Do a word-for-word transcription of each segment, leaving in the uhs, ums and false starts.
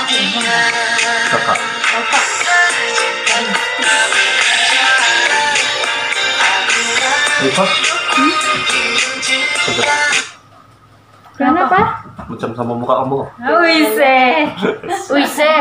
Kakak. Kakak. Lipat. Hmm? Kenapa? Macam sama muka kamu. Wise. Wise.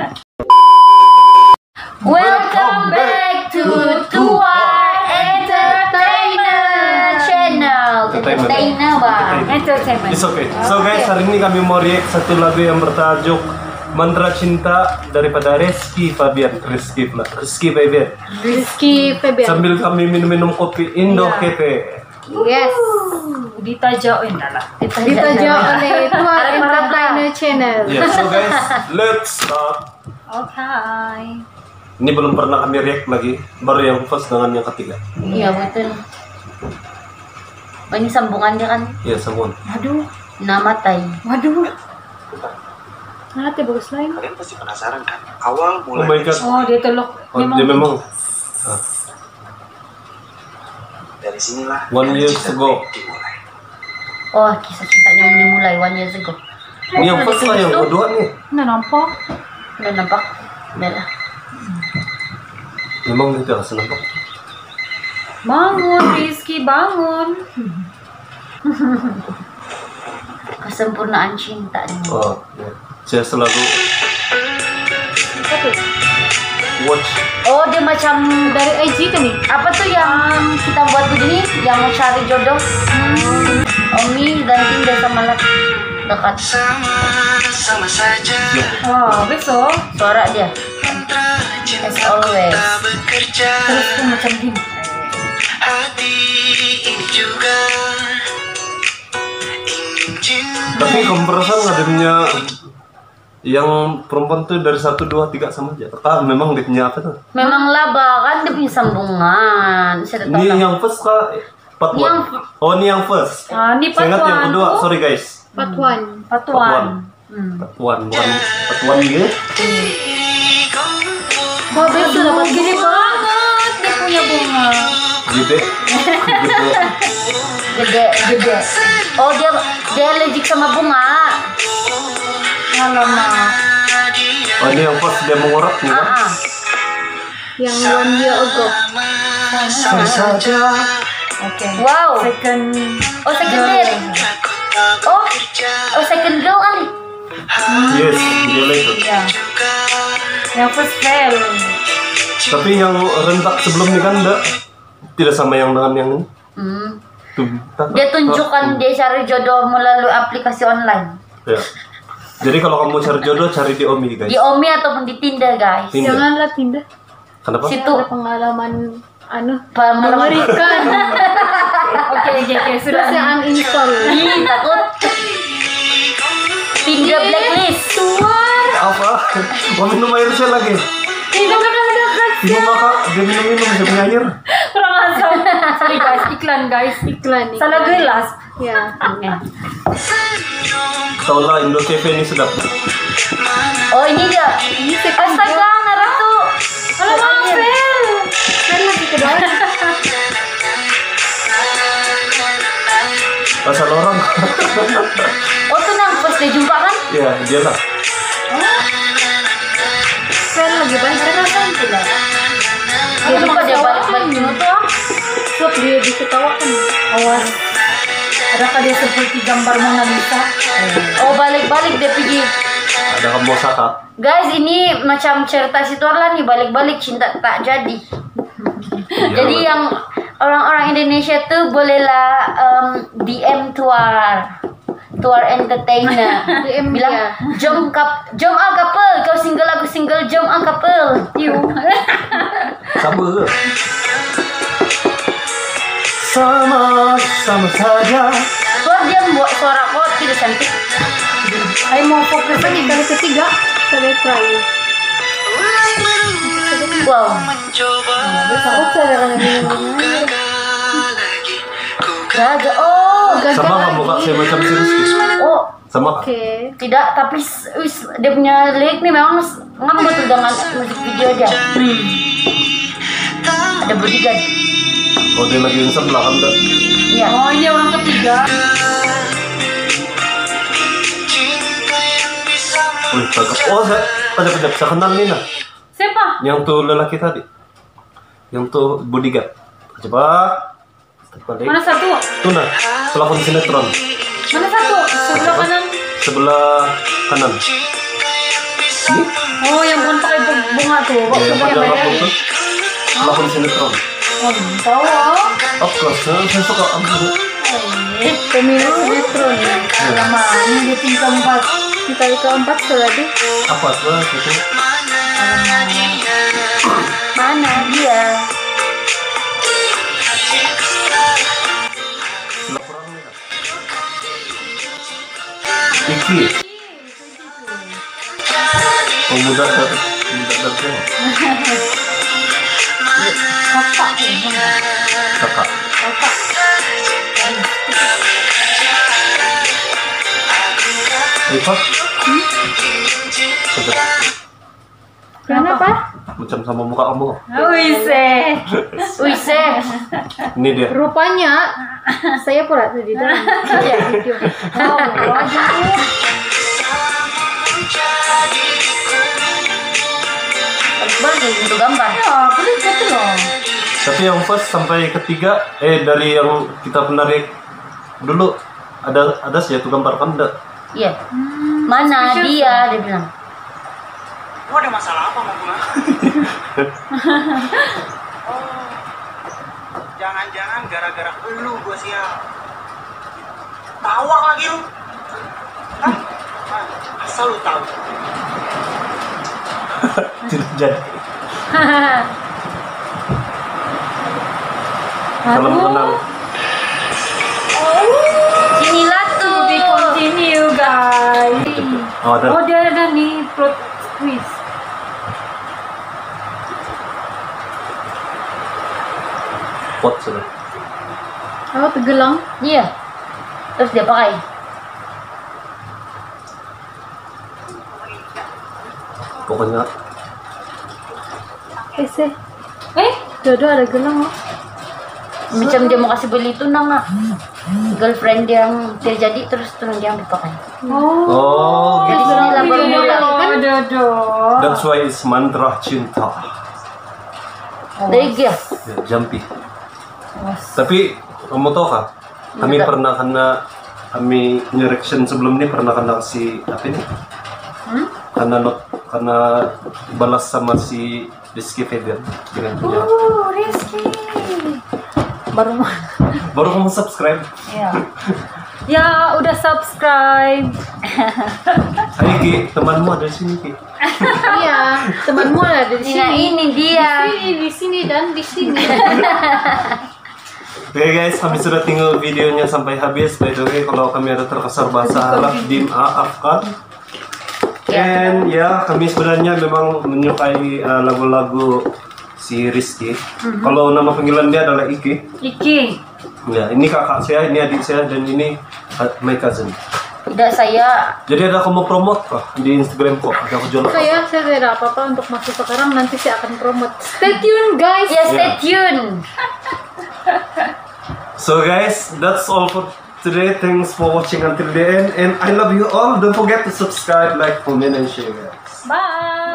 Welcome back to Tuar Entertainment Channel. Entertainer bang. Entertainment. It's okay. So guys, hari ini kami mau react satu lagu yang bertajuk Mantra Cinta daripada Rizky Febian. Rizky pula. Rizky Febian. Rizky Febian. Sambil kami minum-minum kopi Indo Yeah. Cafe. Yes. Ditajain lah. Ditaja oleh Tuar Entertainment Channel. Yeah, so guys, let's start. Okay. Ini belum pernah kami react lagi, baru yang first dengan yang ketiga. Iya betul. Oh, ini sambungannya kan? Iya, semua. Waduh. Namatay. Waduh. Nanti bagus lain. Kalian pasti penasaran kan? Awal Oh mulai my god. Oh dia teluk. Oh, dia memang. Ah, dari sinilah One years cerita ago. dimulai. Oh kisah cintanya dimulai one years ago. Ini yang first lah, yang kedua nih. Nggak nampak. Udah nampak? Udah lah. Memang tidak kasih nampak. Bangun Rizky bangun. Kesempurnaan cinta nih. Oh, ya. Saya selalu watch. Oh dia macam Dari I G kan nih. apa tuh yang kita buat begini, yang mau cari jodoh. Hmm. Omi dan Tinda sama lak dekat. Sama-sama saja Oh besok suara dia. mantra As cinta always. tak bekerja. Terus tuh macam Dim. Hati ini juga ingin cinta. Tapi kamu perasaan nggak dirinya yang perempuan tuh dari satu dua tiga sama aja? Ah, memang dia punya apa tuh? Memang laba kan dia punya sambungan. Saya tahu Ini lah. yang first kah? Part one. Yang- Oh, ini yang first. Ah, ini Saya ingat yang patuan. kedua. Sorry guys. Patuan. Patuan. Hmm. Part one, bukan part one gitu. Wah besok dapat Gede banget dia punya bunga. Gitu. Gitu. Gede, gede. Oh dia dia allergic sama bunga. Alamak. Oh, ini yang first dia mengorak nih kan? Ah, ah. Yang one year ago. Sama saja. Oke. Wow. Second. Oh second date. Oh, oh second girl kali. Yes, dia itu. Ya. Yang first fail. Tapi yang rentak sebelum ini kan enggak, tidak sama yang dengan yang ini. Hmm. Tuh, Dia tunjukkan dia cari jodoh melalui aplikasi online. Ya. Jadi kalau kamu cari jodoh, cari di Omi guys. Di Omi ataupun di Tinder guys. Tinder. Janganlah Tinda. Kenapa? Situ. Ada pengalaman anu Pengalaman. mengerikan. Oke oke oke Terus sudah. yang uninstall. Ih, takut. Tinder blacklist. Tuar. Apa? Mau minum air saya lagi. Tidak akan mendapat. Ibu maka dia minum-minum bisa punya air. Kurang asam. Sorry guys, iklan guys. Iklan nih. Salah gelas. Ya. Oke. Tahu lah Indo Cafe ini sedap. Oh ini dia. Ini second Astaga, girl. Naruto. Alamak, Fel. Kan lagi kedua. Asal orang. Oh tuh nang pas dia jumpa kan? Ya, dia lah. Fel lagi banyak kan pula. Dia lupa dia balik-balik dulu tuh. Sebab dia diketawakan. Awas. Adakah dia seperti gambar Mona Lisa? Oh balik-balik dia pergi. Ada kamu Osaka. Guys ini macam cerita si Tuarlah nih, balik-balik cinta tak jadi. Jadi Iya, yang orang-orang Indonesia tuh bolehlah um, D M Tuar, Tuar Entertainer. D M bilang dia. jom kap, jom ah couple, kau single aku single, jom ah couple. You. Sama ke? Sama sama saja. Tuar dia membuat suara kok tidak cantik. Ayo mau fokus lagi kali ketiga. Saya try. Wow. Aku cara minum. Gagal. Oh. Sama kamu kak, saya macam si Rizky. Oh. Sama kak. Oke. Tidak, tapi s- wis, dia punya lirik nih memang s- ngambut tuh dengan musik video dia. Hmm. Ada bodyguard. Oh, dia lagi yang sebelah kan enggak? Iya. Oh ini orang ketiga. Cinta yang bisa Uy, kagak. Oh, saya, kejap-kejap, saya kenal nih nah. Siapa? Yang tuh lelaki tadi. Yang tuh bodyguard. Coba. Balik. Mana satu? Tuh nah, pelakon sinetron. Mana satu? Sebelah kanan. Sebelah kanan. Ini? Oh, yang bukan pakai bu- bunga tuh. Ya, yang Coba pada yang rambut beda. tuh. Pelakon sinetron. Oh, tahu. Of course, saya, saya suka ambil. Eh, peminat sinetron. Lama ini di tingkat empat. Di kali keempat tadi. Apa tuh itu? Mana dia? Sebelah kurang nih kan? Iki. Pemuda ter, pemuda terkenal. Kakak. Kakak. Kakak. Apa? Coba. Kenapa? Macam sama muka kamu. Wise. Wise. Ini dia. Rupanya saya pula tuh di dalam. Iya, video. Oh, waduh. Bagus untuk gambar. Ya, boleh gitu loh. Tapi yang first sampai ketiga, eh dari yang kita penarik dulu ada ada sih itu gambar kan ada. Iya. Mana Spesial dia? Dia bilang. Lu ada masalah apa sama gua? Oh, jangan-jangan gara-gara lu gua sial. Tawa lagi lu. Hah? Ah, asal lu tahu. Tidak jadi. Salam kenal. Inilah tuh. To be continue, guys. Oh, ada. Oh, dia ada nih plot twist. Pot sudah. Oh, tegelang. Iya. Terus dia pakai. Pokoknya Eh, sih. Eh, Dodo ada gelang loh. Macam dia mau kasih beli tunang lah. Girlfriend dia yang terjadi terus tunang dia ambil pakai. Oh. oh, Jadi gitu. sini lah baru Videonya mulai. kali kan Dodo. That's why it's mantra cinta. Dari dia. Ya, jumpy. Tapi kamu tahu kah? Kami Enggak. pernah kena kami punya reaction sebelum ini pernah kena si apa ini? Hmm? Karena not karena balas sama si Rizky Febian dengan punya. Oh, Rizky. Baru mah. Baru kamu subscribe. Ya. Ya, udah subscribe. Ayo Ki, temanmu ada di sini Ki. Iya, temanmu ada di Nah sini. ini dia. Di sini, di sini dan di sini. Oke guys, kami sudah tengok videonya sampai habis. By the way, kalau kami ada terkasar bahasa Arab, dimaafkan. And ya, kami sebenarnya memang menyukai uh, lagu-lagu si Rizky. Kalau nama panggilan dia adalah Iki. Iki. Ya, ini kakak saya, ini adik saya, dan ini uh, my cousin. Tidak saya. Jadi ada kamu promote kah di Instagram kok? Ada aku jual apa? Saya, saya tidak ada apa-apa untuk masuk sekarang. Nanti saya akan promote. Stay tune, guys. Ya stay Yeah. tune. So guys, that's all for today. Thanks for watching until the end, and I love you all. Don't forget to subscribe, like, comment, and share, guys. Bye.